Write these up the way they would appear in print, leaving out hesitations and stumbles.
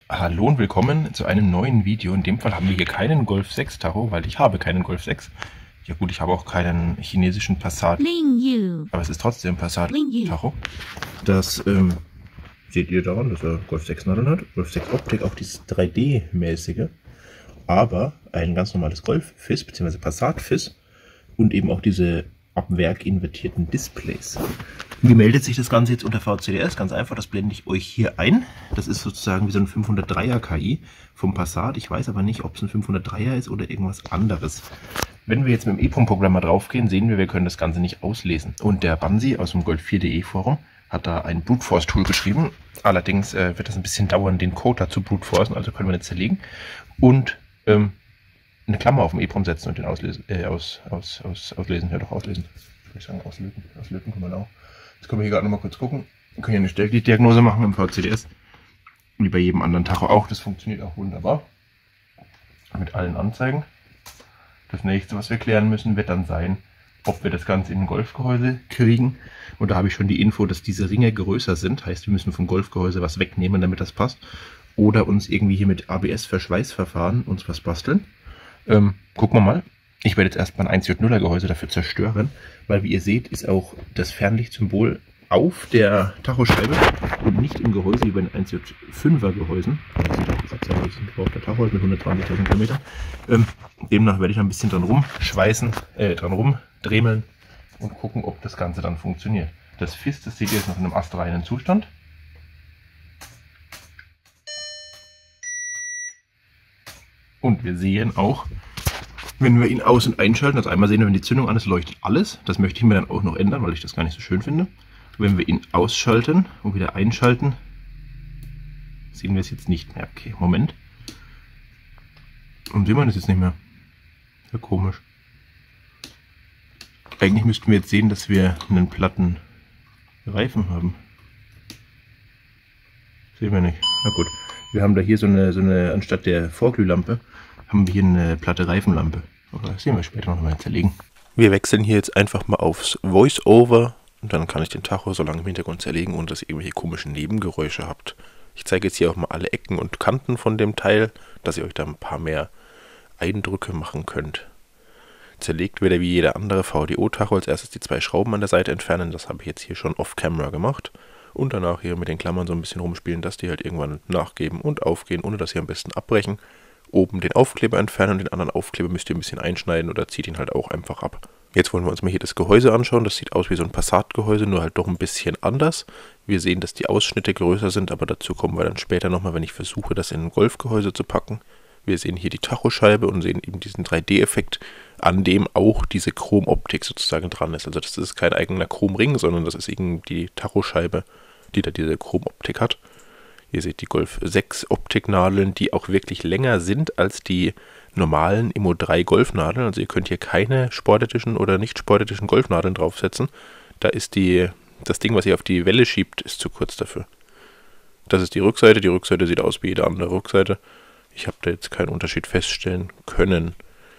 Hallo und willkommen zu einem neuen Video. In dem Fall haben wir hier keinen Golf 6 Tacho, weil ich habe keinen Golf 6. Ja gut, ich habe auch keinen chinesischen Passat, aber es ist trotzdem Passat Tacho. Das seht ihr daran, dass er Golf 6 Nadeln hat. Golf 6 Optik, auch dieses 3D-mäßige, aber ein ganz normales Golf FIS bzw. Passat FIS und eben auch diese ab Werk invertierten Displays. Wie meldet sich das Ganze jetzt unter VCDS? Ganz einfach, das blende ich euch hier ein. Das ist sozusagen wie so ein 503er KI vom Passat. Ich weiß aber nicht, ob es ein 503er ist oder irgendwas anderes. Wenn wir jetzt mit dem EEPROM-Programm mal draufgehen, sehen wir können das Ganze nicht auslesen. Und der Bansi aus dem Golf4.de Forum hat da ein Brute Force Tool geschrieben. Allerdings wird das ein bisschen dauern, den Code dazu Brute Forcen, also können wir nicht zerlegen. Und eine Klammer auf dem EEPROM setzen und den auslesen. Auslesen, ja doch auslesen. Ich sagen, auslöten kann man auch. Jetzt können wir hier gerade nochmal kurz gucken. Wir können ja eine Stellglieddiagnose machen im VCDS. Wie bei jedem anderen Tacho auch. Das funktioniert auch wunderbar. Mit allen Anzeigen. Das nächste, was wir klären müssen, wird dann sein, ob wir das Ganze in ein Golfgehäuse kriegen. Und da habe ich schon die Info, dass diese Ringe größer sind. Heißt, wir müssen vom Golfgehäuse was wegnehmen, damit das passt. Oder uns irgendwie hier mit ABS-Verschweißverfahren uns was basteln. Gucken wir mal. Ich werde jetzt erstmal ein 1J0er Gehäuse dafür zerstören, weil wie ihr seht, ist auch das Fernlichtsymbol auf der Tachoscheibe und nicht im Gehäuse wie bei den 1J5er Gehäusen. Das sieht auch gesagt, das ist ein gebrauchter Tacho mit 120.000 Kilometern. Demnach werde ich ein bisschen dran rumschweißen, dran rumdremeln und gucken, ob das Ganze dann funktioniert. Das FIS, das seht ihr jetzt noch in einem astreinen Zustand. Und wir sehen auch, wenn wir ihn aus- und einschalten, also einmal sehen wir, wenn die Zündung an ist, leuchtet alles. Das möchte ich mir dann auch noch ändern, weil ich das gar nicht so schön finde. Wenn wir ihn ausschalten und wieder einschalten, sehen wir es jetzt nicht mehr. Okay, Moment. Und sehen wir das jetzt nicht mehr. Ja, komisch. Eigentlich müssten wir jetzt sehen, dass wir einen platten Reifen haben. Sehen wir nicht. Na gut. Wir haben da hier so eine anstatt der Vorglühlampe, haben wir hier eine platte Reifenlampe. Aber das sehen wir später noch mal zerlegen. Wir wechseln hier jetzt einfach mal aufs Voice-Over und dann kann ich den Tacho so lange im Hintergrund zerlegen, ohne dass ihr irgendwelche komischen Nebengeräusche habt. Ich zeige jetzt hier auch mal alle Ecken und Kanten von dem Teil, dass ihr euch da ein paar mehr Eindrücke machen könnt. Zerlegt wird er wie jeder andere VDO-Tacho als erstes die zwei Schrauben an der Seite entfernen. Das habe ich jetzt hier schon off-camera gemacht. Und danach hier mit den Klammern so ein bisschen rumspielen, dass die halt irgendwann nachgeben und aufgehen, ohne dass sie am besten abbrechen. Oben den Aufkleber entfernen und den anderen Aufkleber müsst ihr ein bisschen einschneiden oder zieht ihn halt auch einfach ab. Jetzt wollen wir uns mal hier das Gehäuse anschauen. Das sieht aus wie so ein Passat-Gehäuse, nur halt doch ein bisschen anders. Wir sehen, dass die Ausschnitte größer sind, aber dazu kommen wir dann später nochmal, wenn ich versuche, das in ein Golfgehäuse zu packen. Wir sehen hier die Tachoscheibe und sehen eben diesen 3D-Effekt, an dem auch diese Chromoptik sozusagen dran ist. Also das ist kein eigener Chromring, sondern das ist eben die Tachoscheibe, die da diese Chromoptik hat. Ihr seht die Golf 6 Optiknadeln, die auch wirklich länger sind als die normalen Immo 3 Golfnadeln. Also ihr könnt hier keine Sport-Edition oder nicht Sport-Edition Golfnadeln draufsetzen. Da ist das Ding, was ihr auf die Welle schiebt, ist zu kurz dafür. Das ist die Rückseite. Die Rückseite sieht aus wie jede andere Rückseite. Ich habe da jetzt keinen Unterschied feststellen können.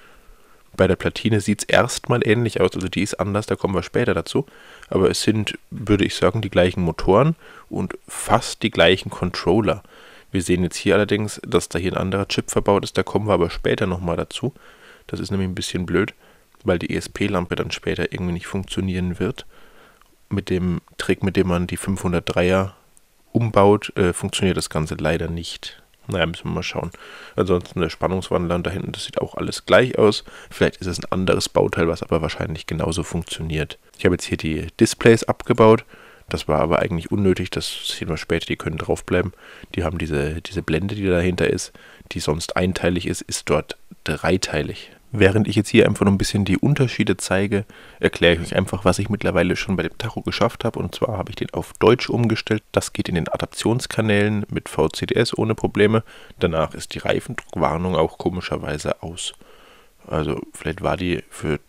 Bei der Platine sieht es erstmal ähnlich aus, also die ist anders, da kommen wir später dazu. Aber es sind, würde ich sagen, die gleichen Motoren und fast die gleichen Controller. Wir sehen jetzt hier allerdings, dass da hier ein anderer Chip verbaut ist, da kommen wir aber später nochmal dazu. Das ist nämlich ein bisschen blöd, weil die ESP-Lampe dann später irgendwie nicht funktionieren wird. Mit dem Trick, mit dem man die 503er umbaut, funktioniert das Ganze leider nicht. Naja, müssen wir mal schauen. Ansonsten der Spannungswandler da hinten, das sieht auch alles gleich aus. Vielleicht ist es ein anderes Bauteil, was aber wahrscheinlich genauso funktioniert. Ich habe jetzt hier die Displays abgebaut. Das war aber eigentlich unnötig, das sehen wir später, die können draufbleiben. Die haben diese Blende, die dahinter ist, die sonst einteilig ist, ist dort dreiteilig. Während ich jetzt hier einfach noch ein bisschen die Unterschiede zeige, erkläre ich euch einfach, was ich mittlerweile schon bei dem Tacho geschafft habe. Und zwar habe ich den auf Deutsch umgestellt. Das geht in den Adaptionskanälen mit VCDS ohne Probleme. Danach ist die Reifendruckwarnung auch komischerweise aus. Also vielleicht war die für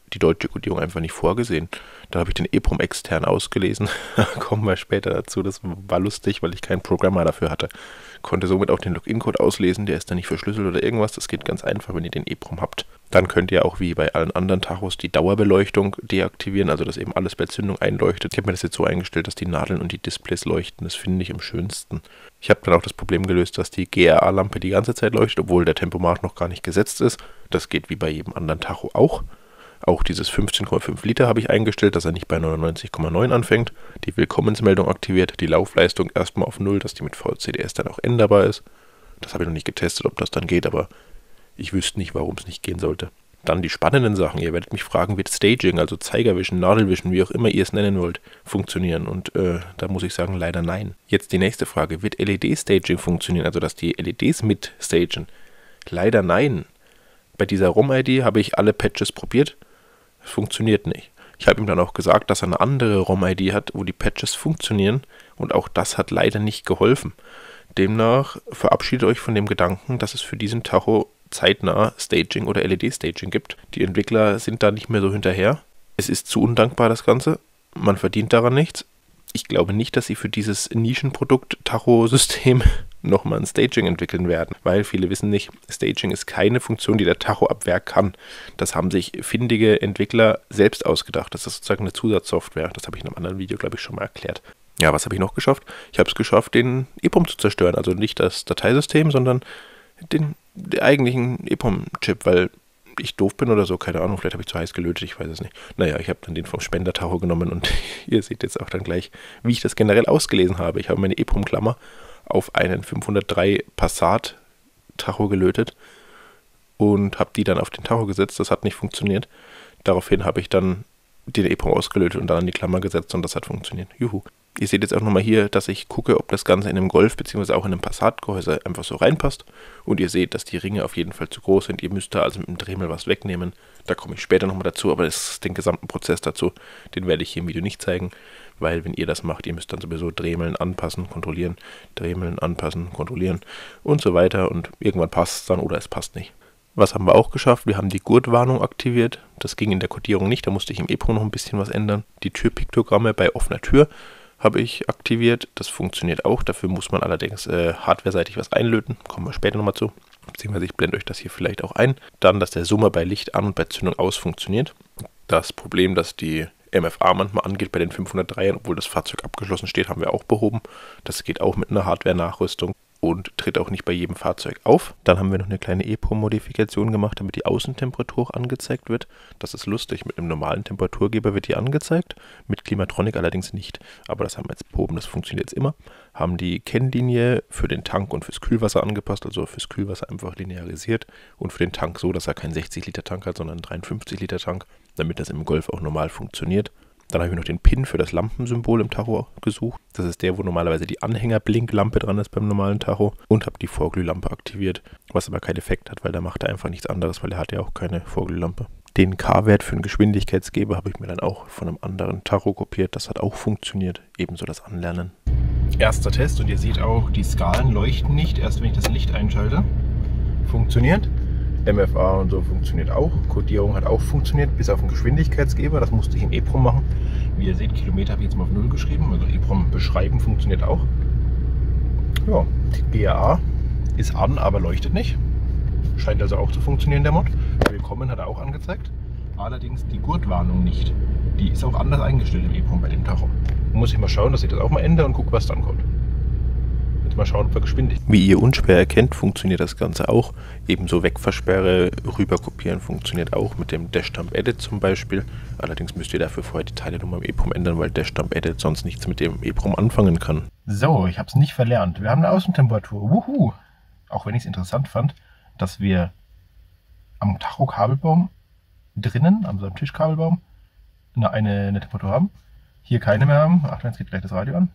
die deutsche Kodierung einfach nicht vorgesehen. Da habe ich den EEPROM extern ausgelesen. Kommen wir später dazu. Das war lustig, weil ich keinen Programmer dafür hatte. Konnte somit auch den Login-Code auslesen. Der ist dann nicht verschlüsselt oder irgendwas. Das geht ganz einfach, wenn ihr den EEPROM habt. Dann könnt ihr auch wie bei allen anderen Tachos die Dauerbeleuchtung deaktivieren, also dass eben alles bei Zündung einleuchtet. Ich habe mir das jetzt so eingestellt, dass die Nadeln und die Displays leuchten. Das finde ich am schönsten. Ich habe dann auch das Problem gelöst, dass die GRA-Lampe die ganze Zeit leuchtet, obwohl der Tempomat noch gar nicht gesetzt ist. Das geht wie bei jedem anderen Tacho auch. Auch dieses 15,5 Liter habe ich eingestellt, dass er nicht bei 99,9 anfängt. Die Willkommensmeldung aktiviert, die Laufleistung erstmal auf 0, dass die mit VCDS dann auch änderbar ist. Das habe ich noch nicht getestet, ob das dann geht, aber ich wüsste nicht, warum es nicht gehen sollte. Dann die spannenden Sachen. Ihr werdet mich fragen, wird Staging, also Zeigerwischen, Nadelwischen, wie auch immer ihr es nennen wollt, funktionieren? Und da muss ich sagen, leider nein. Jetzt die nächste Frage. Wird LED-Staging funktionieren, also dass die LEDs mit stagen? Leider nein. Bei dieser ROM-ID habe ich alle Patches probiert. Es funktioniert nicht. Ich habe ihm dann auch gesagt, dass er eine andere ROM-ID hat, wo die Patches funktionieren. Und auch das hat leider nicht geholfen. Demnach verabschiedet euch von dem Gedanken, dass es für diesen Tacho zeitnah Staging oder LED-Staging gibt. Die Entwickler sind da nicht mehr so hinterher. Es ist zu undankbar, das Ganze. Man verdient daran nichts. Ich glaube nicht, dass sie für dieses Nischenprodukt Tacho-System nochmal ein Staging entwickeln werden, weil viele wissen nicht, Staging ist keine Funktion, die der Tacho ab Werk kann. Das haben sich findige Entwickler selbst ausgedacht. Das ist sozusagen eine Zusatzsoftware. Das habe ich in einem anderen Video, glaube ich, schon mal erklärt. Ja, was habe ich noch geschafft? Ich habe es geschafft, den EEPROM zu zerstören. Also nicht das Dateisystem, sondern den eigentlichen EEPROM-Chip, weil ich doof bin oder so, keine Ahnung, vielleicht habe ich zu heiß gelötet, ich weiß es nicht. Naja, ich habe dann den vom Spender-Tacho genommen und ihr seht jetzt auch dann gleich, wie ich das generell ausgelesen habe. Ich habe meine EEPROM-Klammer auf einen 503 Passat-Tacho gelötet und habe die dann auf den Tacho gesetzt. Das hat nicht funktioniert. Daraufhin habe ich dann den EEPROM ausgelötet und dann an die Klammer gesetzt und das hat funktioniert. Juhu. Ihr seht jetzt auch nochmal hier, dass ich gucke, ob das Ganze in einem Golf bzw. auch in einem Passat-Gehäuse einfach so reinpasst. Und ihr seht, dass die Ringe auf jeden Fall zu groß sind. Ihr müsst da also mit dem Dremel was wegnehmen. Da komme ich später nochmal dazu, aber den gesamten Prozess dazu, den werde ich hier im Video nicht zeigen. Weil wenn ihr das macht, ihr müsst dann sowieso Dremeln anpassen, kontrollieren, Dremeln anpassen, kontrollieren und so weiter. Und irgendwann passt es dann oder es passt nicht. Was haben wir auch geschafft? Wir haben die Gurtwarnung aktiviert. Das ging in der Kodierung nicht, da musste ich im EEPROM noch ein bisschen was ändern. Die Türpiktogramme bei offener Tür habe ich aktiviert. Das funktioniert auch. Dafür muss man allerdings hardwareseitig was einlöten. Kommen wir später nochmal zu. Beziehungsweise ich blende euch das hier vielleicht auch ein. Dann, dass der Summer bei Licht an und bei Zündung aus funktioniert. Das Problem, dass die MFA manchmal angeht bei den 503ern, obwohl das Fahrzeug abgeschlossen steht, haben wir auch behoben. Das geht auch mit einer Hardware-Nachrüstung und tritt auch nicht bei jedem Fahrzeug auf. Dann haben wir noch eine kleine EEPROM-Modifikation gemacht, damit die Außentemperatur auch angezeigt wird. Das ist lustig, mit einem normalen Temperaturgeber wird die angezeigt, mit Klimatronic allerdings nicht. Aber das haben wir jetzt behoben, das funktioniert jetzt immer. Haben die Kennlinie für den Tank und fürs Kühlwasser angepasst, also fürs Kühlwasser einfach linearisiert und für den Tank so, dass er keinen 60-Liter-Tank hat, sondern einen 53-Liter-Tank, damit das im Golf auch normal funktioniert. Dann habe ich noch den Pin für das Lampensymbol im Tacho gesucht. Das ist der, wo normalerweise die Anhängerblinklampe dran ist beim normalen Tacho. Und habe die Vorglühlampe aktiviert, was aber keinen Effekt hat, weil da macht er einfach nichts anderes, weil er hat ja auch keine Vorglühlampe. Den K-Wert für den Geschwindigkeitsgeber habe ich mir dann auch von einem anderen Tacho kopiert. Das hat auch funktioniert, ebenso das Anlernen. Erster Test und ihr seht auch, die Skalen leuchten nicht, erst wenn ich das Licht einschalte. Funktioniert. MFA und so funktioniert auch. Kodierung hat auch funktioniert, bis auf den Geschwindigkeitsgeber. Das musste ich im EEPROM machen. Wie ihr seht, Kilometer habe ich jetzt mal auf 0 geschrieben. Also EEPROM beschreiben funktioniert auch. Ja, die GAA ist an, aber leuchtet nicht. Scheint also auch zu funktionieren, der Mod. Willkommen hat er auch angezeigt. Allerdings die Gurtwarnung nicht. Die ist auch anders eingestellt im EEPROM bei dem Tacho. Muss ich mal schauen, dass ich das auch mal ändere und gucke, was dann kommt. Mal schauen, ob wir Geschwindigkeit. Wie ihr unschwer erkennt, funktioniert das Ganze auch. Ebenso Wegversperre, rüberkopieren funktioniert auch mit dem Dashdump Edit zum Beispiel. Allerdings müsst ihr dafür vorher die Teilenummer im EEPROM ändern, weil Dashdump Edit sonst nichts mit dem EEPROM anfangen kann. So, ich habe es nicht verlernt. Wir haben eine Außentemperatur. Wuhu! Auch wenn ich es interessant fand, dass wir am Tacho-Kabelbaum drinnen, also am Tischkabelbaum, eine Temperatur haben. Hier keine mehr haben. Achtung, jetzt geht gleich das Radio an.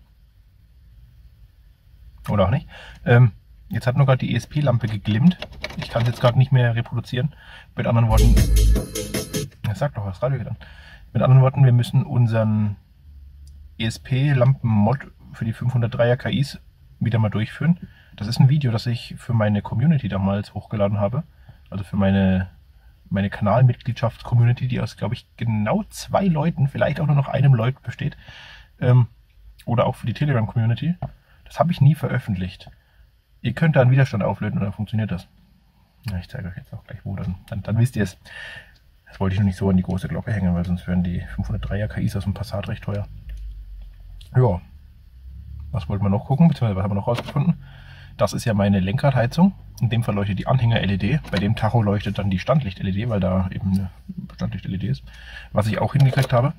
Oder auch nicht. Jetzt hat nur gerade die ESP-Lampe geglimmt. Ich kann es jetzt gerade nicht mehr reproduzieren. Mit anderen Worten, das sagt doch, das Radio geht an. Mit anderen Worten, wir müssen unseren ESP-Lampen-Mod für die 503er KIs wieder mal durchführen. Das ist ein Video, das ich für meine Community damals hochgeladen habe. Also für meine meine Kanalmitgliedschafts-Community, die aus, glaube ich, genau 2 Leuten, vielleicht auch nur noch einem Leut besteht. Oder auch für die Telegram-Community. Das habe ich nie veröffentlicht. Ihr könnt da einen Widerstand auflöten und dann funktioniert das. Ja, ich zeige euch jetzt auch gleich wo, dann wisst ihr es. Das wollte ich noch nicht so an die große Glocke hängen, weil sonst wären die 503er KIs aus dem Passat recht teuer. Ja, was wollten wir noch gucken, beziehungsweise was haben wir noch rausgefunden? Das ist ja meine Lenkradheizung. In dem Fall leuchtet die Anhänger-LED. Bei dem Tacho leuchtet dann die Standlicht-LED, weil da eben eine Standlicht-LED ist. Was ich auch hingekriegt habe,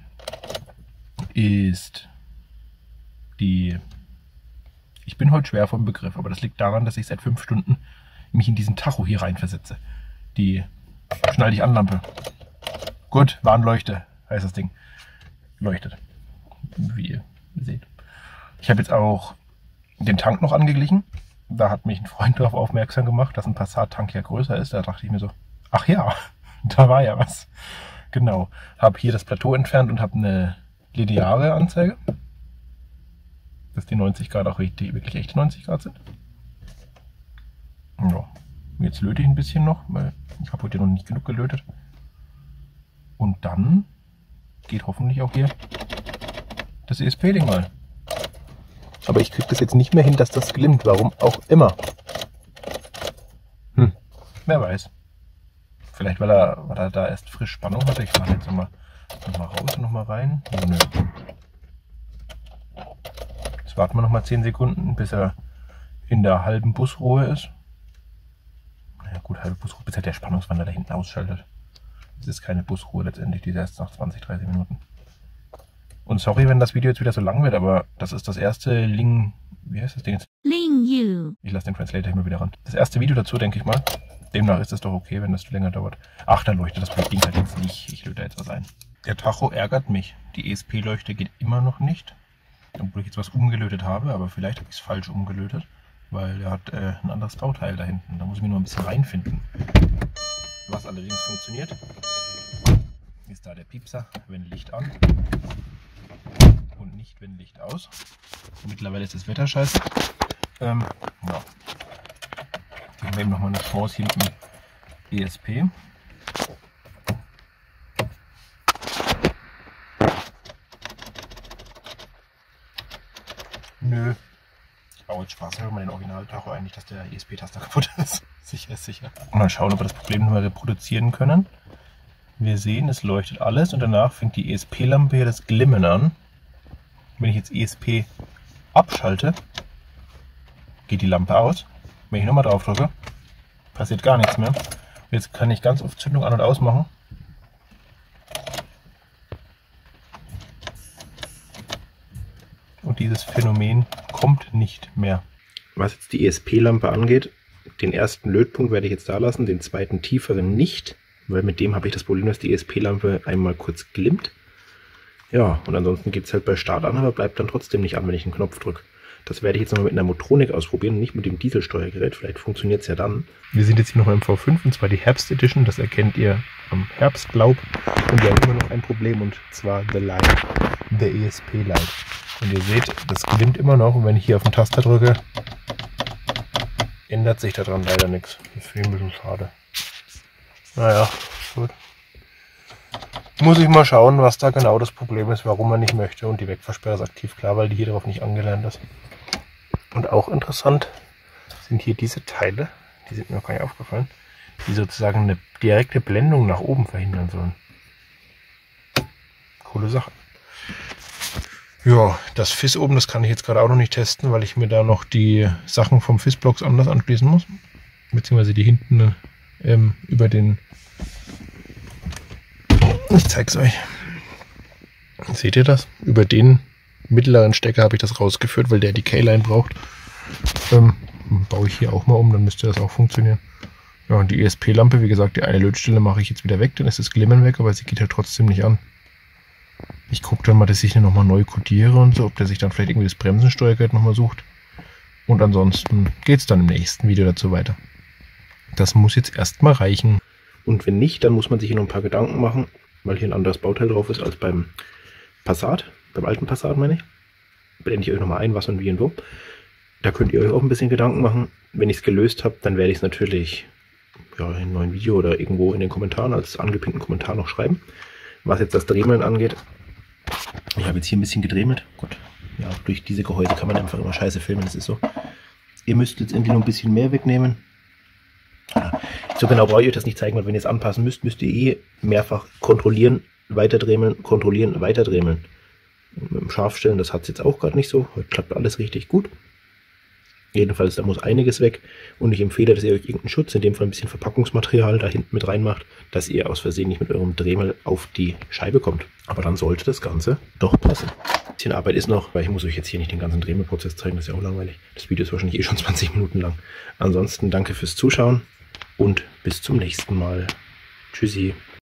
ist die... Ich bin heute schwer vom Begriff, aber das liegt daran, dass ich seit 5 Stunden mich in diesen Tacho hier reinversetze. Die Schnall dich an Lampe. Gut, Warnleuchte heißt das Ding. Leuchtet. Wie ihr seht. Ich habe jetzt auch den Tank noch angeglichen. Da hat mich ein Freund darauf aufmerksam gemacht, dass ein Passat-Tank ja größer ist. Da dachte ich mir so, ach ja, da war ja was. Genau. Habe hier das Plateau entfernt und habe eine lineare Anzeige. Dass die 90 Grad auch wirklich echte 90 Grad sind. Ja. Jetzt löte ich ein bisschen noch, weil ich habe heute noch nicht genug gelötet. Und dann geht hoffentlich auch hier das ESP-Ding mal. Aber ich kriege das jetzt nicht mehr hin, dass das glimmt. Warum auch immer. Wer weiß. Vielleicht, weil er da erst frisch Spannung hatte. Ich mache jetzt nochmal raus und nochmal rein. Nö. Jetzt warten wir nochmal 10 Sekunden, bis er in der halben Busruhe ist. Naja gut, halbe Busruhe, bis er der Spannungswandler da hinten ausschaltet. Das ist keine Busruhe letztendlich, die ist erst nach 20, 30 Minuten. Und sorry, wenn das Video jetzt wieder so lang wird, aber das ist das erste wie heißt das Ding jetzt? Ling-Yu. Ich lasse den Translator immer wieder ran. Das erste Video dazu, denke ich mal. Demnach ist es doch okay, wenn das länger dauert. Ach, da leuchtet das Ding halt jetzt nicht. Ich löte jetzt was ein. Der Tacho ärgert mich. Die ESP-Leuchte geht immer noch nicht. Obwohl ich jetzt was umgelötet habe, aber vielleicht habe ich es falsch umgelötet. Weil er hat ein anderes Bauteil da hinten. Da muss ich mir nur ein bisschen reinfinden. Was allerdings funktioniert, ist da der Piepser, wenn Licht an und nicht wenn Licht aus. Mittlerweile ist das Wetter scheiße. Ja. Geben wir eben nochmal eine Chance hier mit dem ESP. Nö. Oh, jetzt Spaß, hören wir den Original-Tacho eigentlich, dass der ESP-Taster kaputt ist. Sicher ist sicher. Mal schauen, ob wir das Problem nochmal reproduzieren können. Wir sehen, es leuchtet alles und danach fängt die ESP-Lampe hier das Glimmen an. Wenn ich jetzt ESP abschalte, geht die Lampe aus. Wenn ich nochmal drauf drücke, passiert gar nichts mehr. Jetzt kann ich ganz oft Zündung an- und ausmachen. Und dieses Phänomen kommt nicht mehr. Was jetzt die ESP-Lampe angeht, den ersten Lötpunkt werde ich jetzt da lassen, den zweiten tieferen nicht, weil mit dem habe ich das Problem, dass die ESP-Lampe einmal kurz glimmt. Ja, und ansonsten geht es halt bei Start an, aber bleibt dann trotzdem nicht an, wenn ich einen Knopf drücke. Das werde ich jetzt nochmal mit einer Motronik ausprobieren, nicht mit dem Dieselsteuergerät, vielleicht funktioniert es ja dann. Wir sind jetzt hier nochmal im V5, und zwar die Herbst Edition, das erkennt ihr am Herbstlaub. Und wir haben immer noch ein Problem, und zwar der ESP-Light. Und ihr seht, das glimmt immer noch, und wenn ich hier auf den Taster drücke, ändert sich daran leider nichts. Das finde ich ein bisschen schade. Naja, gut. Muss ich mal schauen, was da genau das Problem ist, warum man nicht möchte. Und die Wegfahrsperre ist aktiv, klar, weil die hier darauf nicht angelernt ist. Und auch interessant sind hier diese Teile, die sind mir noch gar nicht aufgefallen, die sozusagen eine direkte Blendung nach oben verhindern sollen. Coole Sache. Ja, das FIS oben, das kann ich jetzt gerade auch noch nicht testen, weil ich mir da noch die Sachen vom FIS-Blocks anders anschließen muss. Beziehungsweise die hinten über den... Ich zeig's euch. Seht ihr das? Über den mittleren Stecker habe ich das rausgeführt, weil der die K-Line braucht. Baue ich hier auch mal um, dann müsste das auch funktionieren. Ja, und die ESP-Lampe, wie gesagt, die eine Lötstelle mache ich jetzt wieder weg, dann ist das Glimmen weg, aber sie geht halt trotzdem nicht an. Ich gucke dann mal, dass ich den nochmal neu codiere und so, ob der sich dann vielleicht irgendwie das Bremsensteuergerät nochmal sucht. Und ansonsten geht es dann im nächsten Video dazu weiter. Das muss jetzt erstmal reichen. Und wenn nicht, dann muss man sich hier noch ein paar Gedanken machen, weil hier ein anderes Bauteil drauf ist als beim Passat, beim alten Passat meine ich. Blende ich euch nochmal ein, was und wie und wo. Da könnt ihr euch auch ein bisschen Gedanken machen. Wenn ich es gelöst habe, dann werde ich es natürlich ja, in einem neuen Video oder irgendwo in den Kommentaren als angepinnten Kommentar noch schreiben. Was jetzt das Dremeln angeht, ich habe jetzt hier ein bisschen gedremelt. Gott, ja, durch diese Gehäuse kann man einfach immer scheiße filmen, das ist so. Ihr müsst jetzt endlich noch ein bisschen mehr wegnehmen. Ja, so genau brauche ich euch das nicht zeigen, weil wenn ihr es anpassen müsst, müsst ihr eh mehrfach kontrollieren, weiterdremeln, kontrollieren, weiterdremeln. Und mit dem Scharfstellen, das hat es jetzt auch gerade nicht so. Heute klappt alles richtig gut. Jedenfalls, da muss einiges weg. Und ich empfehle, dass ihr euch irgendeinen Schutz, in dem Fall ein bisschen Verpackungsmaterial, da hinten mit reinmacht, dass ihr aus Versehen nicht mit eurem Dremel auf die Scheibe kommt. Aber dann sollte das Ganze doch passen. Ein bisschen Arbeit ist noch, weil ich muss euch jetzt hier nicht den ganzen Dremelprozess zeigen, das ist ja auch langweilig. Das Video ist wahrscheinlich eh schon 20 Minuten lang. Ansonsten danke fürs Zuschauen und bis zum nächsten Mal. Tschüssi.